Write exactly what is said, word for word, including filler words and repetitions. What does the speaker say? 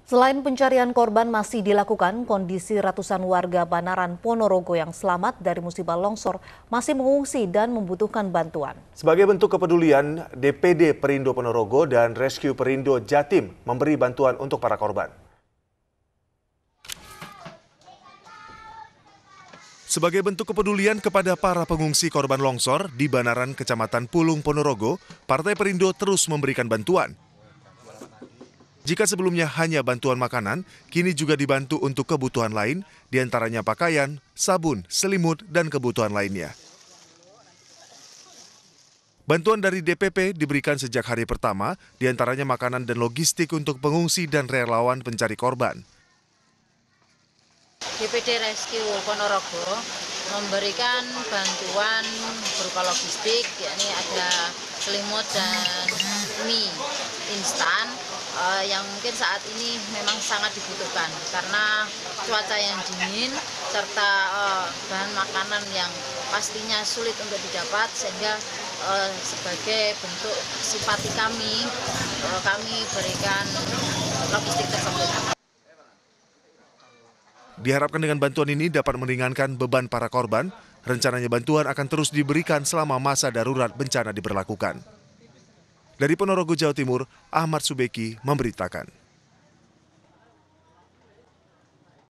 Selain pencarian korban masih dilakukan, kondisi ratusan warga Banaran, Ponorogo yang selamat dari musibah longsor masih mengungsi dan membutuhkan bantuan. Sebagai bentuk kepedulian, D P D Perindo Ponorogo dan Rescue Perindo Jatim memberi bantuan untuk para korban. Sebagai bentuk kepedulian kepada para pengungsi korban longsor di Banaran, Kecamatan Pulung, Ponorogo, Partai Perindo terus memberikan bantuan. Jika sebelumnya hanya bantuan makanan, kini juga dibantu untuk kebutuhan lain, diantaranya pakaian, sabun, selimut, dan kebutuhan lainnya. Bantuan dari D P P diberikan sejak hari pertama, diantaranya makanan dan logistik untuk pengungsi dan relawan pencari korban. D P D Rescue Ponorogo memberikan bantuan berupa logistik, yakni ada selimut dan mie instan uh, yang mungkin saat ini memang sangat dibutuhkan karena cuaca yang dingin serta uh, bahan makanan yang pastinya sulit untuk didapat, sehingga uh, sebagai bentuk simpati kami, uh, kami berikan logistik tersebut. Diharapkan dengan bantuan ini dapat meringankan beban para korban. Rencananya bantuan akan terus diberikan selama masa darurat bencana diberlakukan. Dari Ponorogo, Jawa Timur, Ahmad Subeki memberitakan.